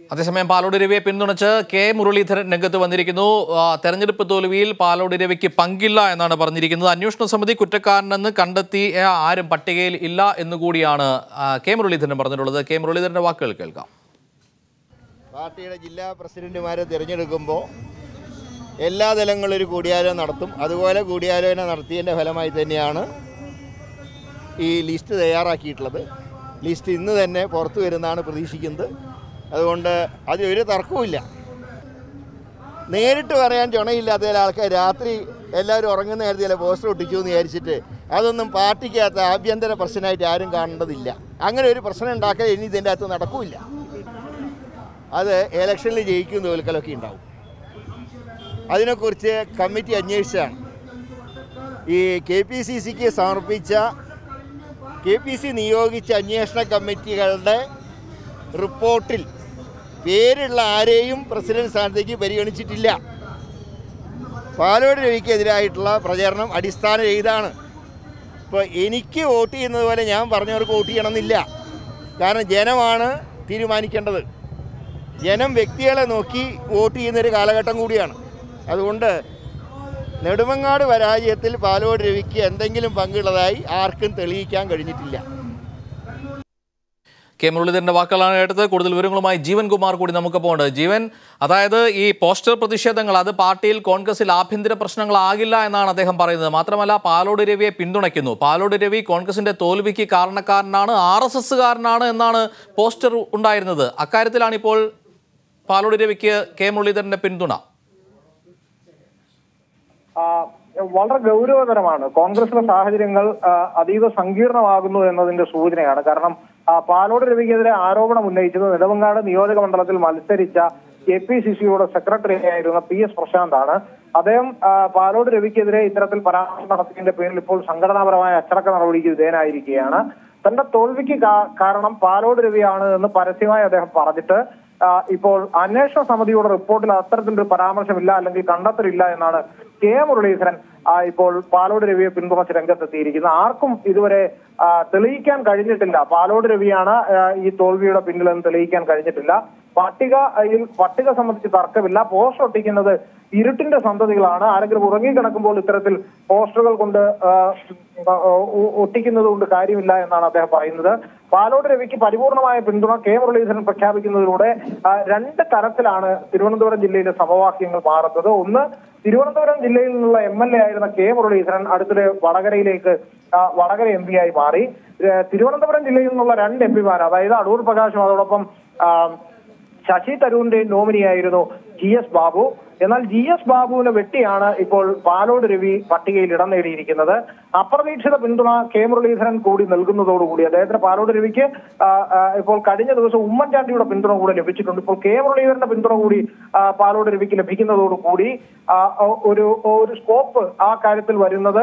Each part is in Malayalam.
അതേസമയം പാലോട് രവിയെ പിന്തുണച്ച് കെ മുരളീധരൻ രംഗത്ത് വന്നിരിക്കുന്നു. തെരഞ്ഞെടുപ്പ് തോൽവിയിൽ പാലോട് രവിക്ക് പങ്കില്ല എന്നാണ് പറഞ്ഞിരിക്കുന്നത്. അന്വേഷണ സമിതി കുറ്റക്കാരനെന്ന് കണ്ടെത്തിയ ആരും പട്ടികയിൽ ഇല്ല എന്നുകൂടിയാണ് കെ മുരളീധരൻ പറഞ്ഞിട്ടുള്ളത്. കെ മുരളീധരന്റെ വാക്കുകൾ കേൾക്കാം. പാർട്ടിയുടെ ജില്ലാ പ്രസിഡന്റുമാരെ തിരഞ്ഞെടുക്കുമ്പോൾ എല്ലാ തലങ്ങളിലും ഒരു കൂടിയാലോചന നടത്തും. അതുപോലെ കൂടിയാലോചന നടത്തിയതിൻ്റെ ഫലമായി തന്നെയാണ് ഈ ലിസ്റ്റ് തയ്യാറാക്കിയിട്ടുള്ളത്. ലിസ്റ്റ് ഇന്ന് തന്നെ പുറത്തു വരുന്നതാണ് പ്രതീക്ഷിക്കുന്നത്. അതുകൊണ്ട് അതിലൊരു തർക്കവുമില്ല. നേരിട്ട് പറയാൻ ചുണയില്ലാത്ത ചില ആൾക്കാർ രാത്രി എല്ലാവരും ഉറങ്ങുന്ന നേരത്തെ ചില പോസ്റ്റർ ഒട്ടിച്ചു എന്ന് വിചാരിച്ചിട്ട് അതൊന്നും പാർട്ടിക്കകത്ത് ആഭ്യന്തര പ്രശ്നമായിട്ട് ആരും കാണേണ്ടതില്ല. അങ്ങനെ ഒരു പ്രശ്നം ഉണ്ടാക്കാൻ ഇനി ഇതിൻ്റെ അകത്ത് നടക്കില്ല. അത് ഇലക്ഷനിൽ ജയിക്കും തോൽക്കലൊക്കെ ഉണ്ടാവും. അതിനെക്കുറിച്ച് കമ്മിറ്റി അന്വേഷിച്ചാണ് ഈ KPCCക്ക് സമർപ്പിച്ച KPC നിയോഗിച്ച അന്വേഷണ കമ്മിറ്റികളുടെ റിപ്പോർട്ടിൽ പേരുള്ള ആരെയും പ്രസിഡന്റ് സ്ഥാനത്തേക്ക് പരിഗണിച്ചിട്ടില്ല. പാലോട് രവിക്കെതിരായിട്ടുള്ള പ്രചരണം അടിസ്ഥാനരഹിതമാണ്. ഇപ്പോൾ എനിക്ക് വോട്ട് ചെയ്യുന്നത് പോലെ ഞാൻ പറഞ്ഞവർക്ക് വോട്ട് ചെയ്യണമെന്നില്ല. കാരണം ജനമാണ് തീരുമാനിക്കേണ്ടത്. ജനം വ്യക്തികളെ നോക്കി വോട്ട് ചെയ്യുന്നൊരു കാലഘട്ടം കൂടിയാണ്. അതുകൊണ്ട് നെടുമങ്ങാട് പരാജയത്തിൽ പാലോട് രവിക്ക് എന്തെങ്കിലും പങ്കുള്ളതായി ആർക്കും തെളിയിക്കാൻ കഴിഞ്ഞിട്ടില്ല. കെ മുരളീധരന്റെ വാക്കുകളാണ് കേട്ടത്. കൂടുതൽ വിവരങ്ങളുമായി ജീവൻ കുമാർ കൂടി നമുക്ക് പോകേണ്ടത്. ജീവൻ, അതായത് ഈ പോസ്റ്റർ പ്രതിഷേധങ്ങൾ അത് പാർട്ടിയിൽ കോൺഗ്രസിൽ ആഭ്യന്തര പ്രശ്നങ്ങളാകില്ല എന്നാണ് അദ്ദേഹം പറയുന്നത്. മാത്രമല്ല പാലോട് രവിയെ പിന്തുണയ്ക്കുന്നു. പാലോട് രവി കോൺഗ്രസിന്റെ തോൽവിക്ക് കാരണക്കാരനാണ്, RSSകാരനാണ് എന്നാണ് പോസ്റ്റർ ഉണ്ടായിരുന്നത്. അക്കാര്യത്തിലാണ് ഇപ്പോൾ പാലോട് രവിക്ക് കെ മുരളീധരന്റെ പിന്തുണ. വളരെ ഗൗരവതരമാണ്. കോൺഗ്രസിലെ സാഹചര്യങ്ങൾ അതീവ സങ്കീർണമാകുന്നു എന്നതിന്റെ സൂചനയാണ്. കാരണം പാലോട് രവിക്കെതിരെ ആരോപണം ഉന്നയിച്ചത് നെടുമങ്ങാട് നിയോജക മണ്ഡലത്തിൽ മത്സരിച്ച KPCCയുടെ സെക്രട്ടറി ആയിരുന്ന PS പ്രശാന്താണ്. അദ്ദേഹം പാലോട് രവിക്കെതിരെ ഇത്തരത്തിൽ പരാമർശം നടത്തിയതിന്റെ പേരിൽ ഇപ്പോൾ സംഘടനാപരമായ അച്ചടക്ക നടപടിക്ക് വിധേയനായിരിക്കുകയാണ്. തന്റെ തോൽവിക്ക് കാരണം പാലോട് രവിയാണ് എന്ന് പരസ്യമായി അദ്ദേഹം പറഞ്ഞിട്ട് ഇപ്പോൾ അന്വേഷണ സമിതിയുടെ റിപ്പോർട്ടിൽ അത്തരത്തിലൊരു പരാമർശമില്ല, അല്ലെങ്കിൽ കണ്ടെത്തലില്ല എന്നാണ് കെ മുരളീധരൻ ഇപ്പോൾ പാലോട് രവിയെ പിന്തുണച്ച് രംഗത്തെത്തിയിരിക്കുന്നത്. ആർക്കും ഇതുവരെ തെളിയിക്കാൻ കഴിഞ്ഞിട്ടില്ല പാലോട് രവിയാണ് ഈ തോൽവിയുടെ പിന്നിലെന്ന് തെളിയിക്കാൻ കഴിഞ്ഞിട്ടില്ല. പട്ടിക സംബന്ധിച്ച് തർക്കമില്ല. പോസ്റ്റർ ഒട്ടിക്കുന്നത് ഇരുട്ടിന്റെ സന്തതികളാണ്. ആരെങ്കിലും ഉറങ്ങിക്കിടക്കുമ്പോൾ ഇത്തരത്തിൽ പോസ്റ്ററുകൾ കൊണ്ട് ഒട്ടിക്കുന്നത് കൊണ്ട് കാര്യമില്ല എന്നാണ് അദ്ദേഹം പറയുന്നത്. പാലോട് രവിക്ക് പരിപൂർണമായ പിന്തുണ കെ മുരളീധരൻ പ്രഖ്യാപിക്കുന്നതിലൂടെ രണ്ട് തരത്തിലാണ് തിരുവനന്തപുരം ജില്ലയിലെ സമവാക്യങ്ങൾ മാറുന്നത്. ഒന്ന്, തിരുവനന്തപുരം ജില്ലയിൽ നിന്നുള്ള MLA ആയിരുന്ന കെ മുരളീധരൻ അടുത്തിടെ വടകര MP ആയി മാറി. തിരുവനന്തപുരം ജില്ലയിൽ നിന്നുള്ള 2 MP മാർ, അതായത് അടൂർ പ്രകാശും അതോടൊപ്പം ശശി തരൂരിന്റെ നോമിനിയായിരുന്നു GS ബാബു. എന്നാൽ GS ബാബുവിനെ വെട്ടിയാണ് ഇപ്പോൾ പാലോട് രവി പട്ടികയിൽ ഇടം നേടിയിരിക്കുന്നത്. അപ്രതീക്ഷിത പിന്തുണ കെ മുരളീധരൻ കൂടി നൽകുന്നതോടുകൂടി അദ്ദേഹത്തിന് പാലോട് രവിക്ക് ഇപ്പോൾ കഴിഞ്ഞ ദിവസം ഉമ്മൻചാണ്ടിയുടെ പിന്തുണ കൂടെ ലഭിച്ചിട്ടുണ്ട്. ഇപ്പോൾ കെ മുരളീധരന്റെ പിന്തുണ കൂടി പാലോട് രവിക്ക് ലഭിക്കുന്നതോടുകൂടി ഒരു സ്കോപ്പ് ആ കാര്യത്തിൽ വരുന്നത്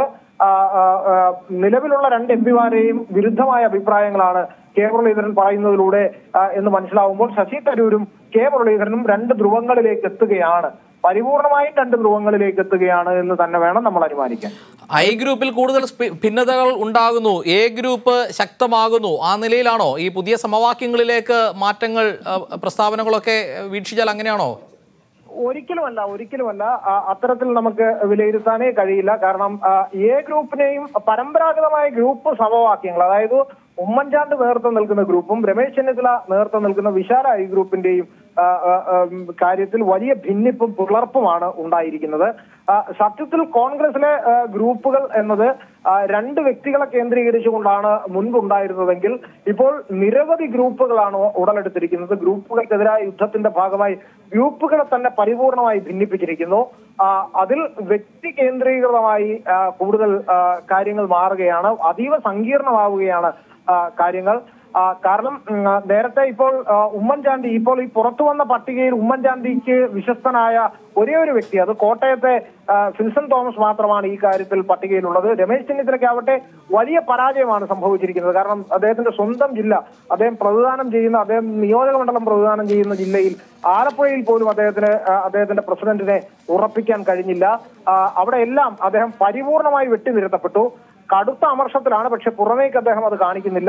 നിലവിലുള്ള 2 MP മാരെയും വിരുദ്ധമായ അഭിപ്രായങ്ങളാണ് കെ മുരളീധരൻ പറയുന്നതിലൂടെ എന്ന് മനസ്സിലാവുമ്പോൾ ശശി തരൂരും കെ മുരളീധരനും 2 ധ്രുവങ്ങളിലേക്ക് എത്തുകയാണ്. പരിപൂർണമായും 2 ധ്രുവങ്ങളിലേക്ക് എത്തുകയാണ് എന്ന് തന്നെ വേണം നമ്മൾ അനുമാനിക്കാൻ. I ഗ്രൂപ്പിൽ കൂടുതൽ ഭിന്നതകൾ ഉണ്ടാകുന്നു, A ഗ്രൂപ്പ് ശക്തമാകുന്നു. ആ നിലയിലാണോ ഈ പുതിയ സമവാക്യങ്ങളിലേക്ക് മാറ്റങ്ങൾ, പ്രസ്താവനകളൊക്കെ വീക്ഷിച്ചാൽ അങ്ങനെയാണോ? ഒരിക്കലുമല്ല. അത്തരത്തിൽ നമുക്ക് വിലയിരുത്താനേ കഴിയില്ല. കാരണം A ഗ്രൂപ്പിനെയും പരമ്പരാഗതമായ ഗ്രൂപ്പ് സമവാക്യങ്ങൾ, അതായത് ഉമ്മൻചാണ്ടി നേതൃത്വം നൽകുന്ന ഗ്രൂപ്പും രമേശ് ചെന്നിത്തല നേതൃത്വം നൽകുന്ന വിശാല I ഗ്രൂപ്പിന്റെയും കാര്യത്തിൽ വലിയ ഭിന്നിപ്പും പിളർപ്പുമാണ് ഉണ്ടായിരിക്കുന്നത്. സത്യത്തിൽ കോൺഗ്രസിലെ ഗ്രൂപ്പുകൾ എന്നത് 2 വ്യക്തികളെ കേന്ദ്രീകരിച്ചുകൊണ്ടാണ് മുൻപുണ്ടായിരുന്നതെങ്കിൽ ഇപ്പോൾ നിരവധി ഗ്രൂപ്പുകളാണ് ഉടലെടുത്തിരിക്കുന്നത്. ഗ്രൂപ്പുകൾക്കെതിരായ യുദ്ധത്തിന്റെ ഭാഗമായി ഗ്രൂപ്പുകളെ തന്നെ പരിപൂർണമായി ഭിന്നിപ്പിച്ചിരിക്കുന്നു. അതിൽ വ്യക്തി കേന്ദ്രീകൃതമായി കൂടുതൽ കാര്യങ്ങൾ മാറുകയാണ്, അതീവ സങ്കീർണമാവുകയാണ് കാര്യങ്ങൾ. കാരണം നേരത്തെ ഇപ്പോൾ ഉമ്മൻചാണ്ടി, ഇപ്പോൾ ഈ പുറത്തു വന്ന പട്ടികയിൽ ഉമ്മൻചാണ്ടിക്ക് വിശ്വസ്തനായ ഒരേ ഒരു വ്യക്തി, അത് കോട്ടയത്തെ ഫിൽസൺ തോമസ് മാത്രമാണ് ഈ കാര്യത്തിൽ പട്ടികയിലുള്ളത്. രമേശ് ചെന്നിത്തലയ്ക്കാവട്ടെ വലിയ പരാജയമാണ് സംഭവിച്ചിരിക്കുന്നത്. കാരണം അദ്ദേഹത്തിന്റെ സ്വന്തം ജില്ല, അദ്ദേഹം നിയോജക മണ്ഡലം പ്രതിദാനം ചെയ്യുന്ന ജില്ലയിൽ ആലപ്പുഴയിൽ പോലും അദ്ദേഹത്തിന്റെ പ്രസിഡന്റിനെ ഉറപ്പിക്കാൻ കഴിഞ്ഞില്ല. അവിടെ എല്ലാം അദ്ദേഹം പരിപൂർണമായി വെട്ടിനിരത്തപ്പെട്ടു. കടുത്ത അമർഷത്തിലാണ്, പക്ഷെ പുറമേക്ക് അദ്ദേഹം അത് കാണിക്കുന്നില്ല.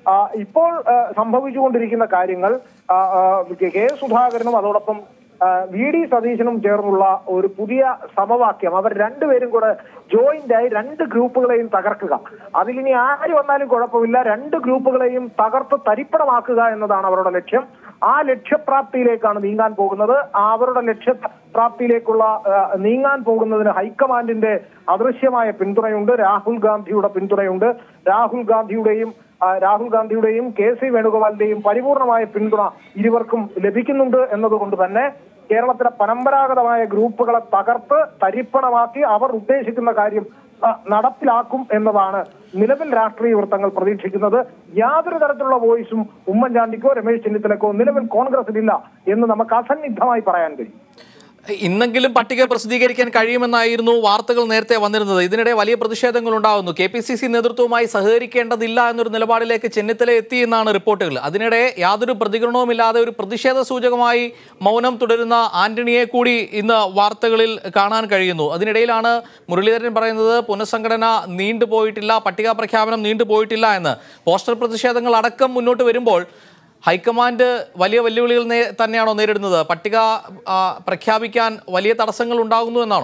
ഇപ്പോൾ സംഭവിച്ചുകൊണ്ടിരിക്കുന്ന കാര്യങ്ങൾ കെ സുധാകരനും അതോടൊപ്പം വി.ഡി. സതീശനും ചേർന്നുള്ള ഒരു പുതിയ സമവാക്യം, അവർ രണ്ടുപേരും കൂടെ ജോയിന്റ് ആയി രണ്ട് ഗ്രൂപ്പുകളെയും തകർക്കുക. അതിലിനി ആര് വന്നാലും കുഴപ്പമില്ല, രണ്ട് ഗ്രൂപ്പുകളെയും തകർത്ത് തരിപ്പണമാക്കുക എന്നതാണ് അവരുടെ ലക്ഷ്യം. ആ ലക്ഷ്യപ്രാപ്തിയിലേക്കാണ് നീങ്ങാൻ പോകുന്നത്. അവരുടെ ലക്ഷ്യപ്രാപ്തിയിലേക്കുള്ള നീങ്ങാൻ പോകുന്നതിന് ഹൈക്കമാൻഡിന്റെ അദൃശ്യമായ പിന്തുണയുണ്ട്, രാഹുൽ ഗാന്ധിയുടെ പിന്തുണയുണ്ട്. രാഹുൽ ഗാന്ധിയുടെയും കെ.സി. വേണുഗോപാലിന്റെയും പരിപൂർണമായ പിന്തുണ ഇരുവർക്കും ലഭിക്കുന്നുണ്ട് എന്നതുകൊണ്ട് തന്നെ കേരളത്തിലെ പരമ്പരാഗതമായ ഗ്രൂപ്പുകളെ തകർത്ത് തരിപ്പണമാക്കി അവർ ഉദ്ദേശിക്കുന്ന കാര്യം നടപ്പിലാക്കും എന്നതാണ് നിലവിൽ രാഷ്ട്രീയ വൃത്തങ്ങൾ പ്രതീക്ഷിക്കുന്നത്. യാതൊരു തരത്തിലുള്ള വോയിസും ഉമ്മൻചാണ്ടിക്കോ രമേശ് ചെന്നിത്തലക്കോ നിലവിൽ കോൺഗ്രസിലില്ല എന്ന് നമുക്ക് അസന്നിഗ്ധമായി പറയാൻ കഴിയും. ഇന്നെങ്കിലും പട്ടിക പ്രസിദ്ധീകരിക്കാൻ കഴിയുമെന്നായിരുന്നു വാർത്തകൾ നേരത്തെ വന്നിരുന്നത്. ഇതിനിടെ വലിയ പ്രതിഷേധങ്ങൾ ഉണ്ടാകുന്നു. KPCC നേതൃത്വവുമായി സഹകരിക്കേണ്ടതില്ല എന്നൊരു നിലപാടിലേക്ക് ചെന്നിത്തല എത്തി എന്നാണ് റിപ്പോർട്ടുകൾ. അതിനിടെ യാതൊരു പ്രതികരണവുമില്ലാതെ ഒരു പ്രതിഷേധ സൂചകമായി മൗനം തുടരുന്ന ആന്റണിയെ കൂടി ഇന്ന് വാർത്തകളിൽ കാണാൻ കഴിയുന്നു. അതിനിടയിലാണ് മുരളീധരൻ പറയുന്നത് പുനഃസംഘടന നീണ്ടുപോയിട്ടില്ല, പട്ടിക പ്രഖ്യാപനം നീണ്ടുപോയിട്ടില്ല എന്ന്. പോസ്റ്റർ പ്രതിഷേധങ്ങൾ അടക്കം മുന്നോട്ട് വരുമ്പോൾ ഹൈക്കമാൻഡ് വലിയ വെല്ലുവിളികൾ തന്നെയാണോ നേരിടുന്നത്? പട്ടിക പ്രഖ്യാപിക്കാൻ വലിയ തടസ്സങ്ങൾ ഉണ്ടാകുന്നു എന്നാണോ?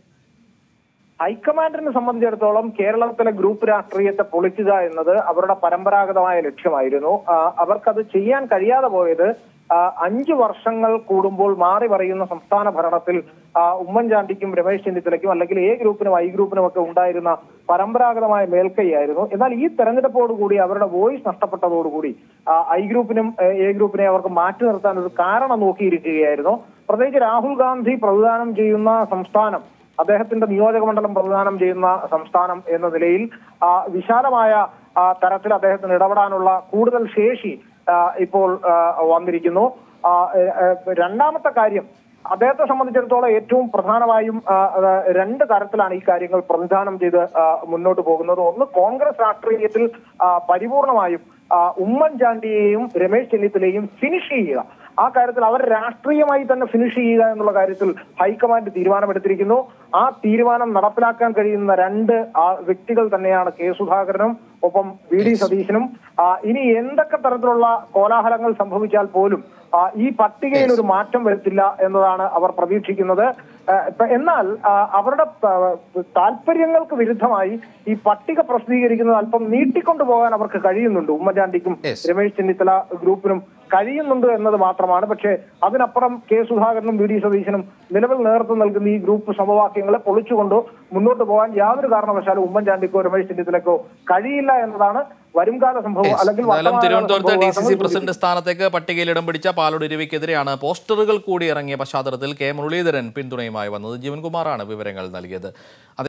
ഹൈക്കമാൻഡിനെ സംബന്ധിച്ചിടത്തോളം കേരളത്തിലെ ഗ്രൂപ്പ് രാഷ്ട്രീയത്തെ പൊളിക്കുക എന്നത് അവരുടെ പരമ്പരാഗതമായ ലക്ഷ്യമായിരുന്നു. അവർക്കത് ചെയ്യാൻ കഴിയാതെ പോയത് 5 വർഷങ്ങൾ കൂടുമ്പോൾ മാറി പറയുന്ന സംസ്ഥാന ഭരണത്തിൽ ഉമ്മൻചാണ്ടിക്കും രമേശ് ചെന്നിത്തലയ്ക്കും അല്ലെങ്കിൽ എ ഗ്രൂപ്പിനും ഐ ഗ്രൂപ്പിനും ഒക്കെ ഉണ്ടായിരുന്ന പരമ്പരാഗതമായ മേൽക്കൈയായിരുന്നു. എന്നാൽ ഈ തെരഞ്ഞെടുപ്പോടുകൂടി അവരുടെ വോയിസ് നഷ്ടപ്പെട്ടതോടുകൂടി ഐ ഗ്രൂപ്പിനും എ ഗ്രൂപ്പിനെ അവർക്ക് മാറ്റി നിർത്താൻ ഒരു കാരണം നോക്കിയിരിക്കുകയായിരുന്നു. പ്രത്യേകിച്ച് രാഹുൽ ഗാന്ധി പ്രതിദാനം ചെയ്യുന്ന സംസ്ഥാനം, അദ്ദേഹത്തിന്റെ നിയോജക മണ്ഡലം പ്രതിദാനം ചെയ്യുന്ന സംസ്ഥാനം എന്ന നിലയിൽ വിശാലമായ തരത്തിൽ അദ്ദേഹത്തിന് ഇടപെടാനുള്ള കൂടുതൽ ശേഷി ഇപ്പോൾ വന്നിരിക്കുന്നു. രണ്ടാമത്തെ കാര്യം, അദ്ദേഹത്തെ സംബന്ധിച്ചിടത്തോളം ഏറ്റവും പ്രധാനമായും 2 തരത്തിലാണ് ഈ കാര്യങ്ങൾ പ്രതിദാനം ചെയ്ത് മുന്നോട്ട് പോകുന്നത്. ഒന്ന്, കോൺഗ്രസ് രാഷ്ട്രീയത്തിൽ പരിപൂർണമായും ഉമ്മൻചാണ്ടിയെയും രമേശ് ചെന്നിത്തലയെയും ഫിനിഷ് ചെയ്യുക. ആ കാര്യത്തിൽ അവർ രാഷ്ട്രീയമായി തന്നെ ഫിനിഷ് ചെയ്യുക എന്നുള്ള കാര്യത്തിൽ ഹൈക്കമാൻഡ് തീരുമാനമെടുത്തിരിക്കുന്നു. ആ തീരുമാനം നടപ്പിലാക്കാൻ കഴിയുന്ന 2 വ്യക്തികൾ തന്നെയാണ് കെ സുധാകരനും ഒപ്പം വി.ഡി. സതീശനും. ഇനി എന്തൊക്കെ തരത്തിലുള്ള കോലാഹലങ്ങൾ സംഭവിച്ചാൽ പോലും ഈ പട്ടികയിൽ ഒരു മാറ്റം വരുത്തില്ല എന്നതാണ് അവർ പ്രതീക്ഷിക്കുന്നത്. എന്നാൽ അവരുടെ താല്പര്യങ്ങൾക്ക് വിരുദ്ധമായി ഈ പട്ടിക പ്രസിദ്ധീകരിക്കുന്നത് അല്പം നീട്ടിക്കൊണ്ടുപോകാൻ അവർക്ക് കഴിയുന്നുണ്ട്. ഉമ്മൻചാണ്ടിക്കും രമേശ് ചെന്നിത്തല ഗ്രൂപ്പിനും കഴിയുന്നുണ്ട് എന്നത് മാത്രമാണ്. പക്ഷേ അതിനപ്പുറം കെ സുധാകരനും വി.ഡി. സതീശനും നിലവിൽ നേതൃത്വം നൽകുന്ന ഈ ഗ്രൂപ്പ് സമവാക്യങ്ങളെ പൊളിച്ചുകൊണ്ട് മുന്നോട്ട് പോകാൻ യാതൊരു കാരണവശാലും ഉമ്മൻചാണ്ടിക്കോ രമേശ് ചെന്നിത്തലക്കോ കഴിയില്ല എന്നതാണ് വരുംകാല സംഭവം. അല്ലെങ്കിൽ തിരുവനന്തപുരത്ത് DCC പ്രസിഡന്റ് സ്ഥാനത്തേക്ക് പട്ടികയിൽ ഇടം പിടിച്ച പാലോട് രവിക്കെതിരെയാണ് പോസ്റ്ററുകൾ കൂടി ഇറങ്ങിയ പശ്ചാത്തലത്തിൽ കെ മുരളീധരൻ പിന്തുണയുമായി വന്നത്. ജീവൻകുമാറാണ് വിവരങ്ങൾ നൽകിയത്.